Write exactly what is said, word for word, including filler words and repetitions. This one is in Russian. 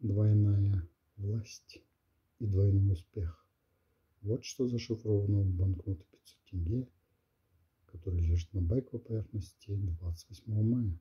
Двойная власть и двойной успех. Вот что зашифровано в банкноте пятьсот тенге, который лежит на байковой поверхности двадцать восьмого мая.